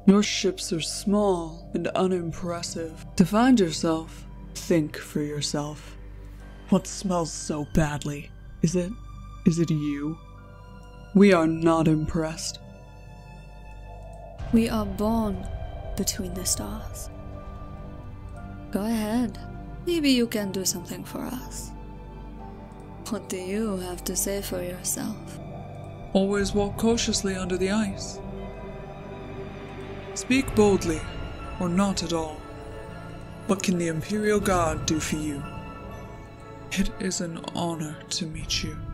Your ships are small and unimpressive. To find yourself, think for yourself. What smells so badly? Is it you? We are not impressed. We are born between the stars. Go ahead. Maybe you can do something for us. What do you have to say for yourself? Always walk cautiously under the ice. Speak boldly, or not at all. What can the Imperial Guard do for you? It is an honor to meet you.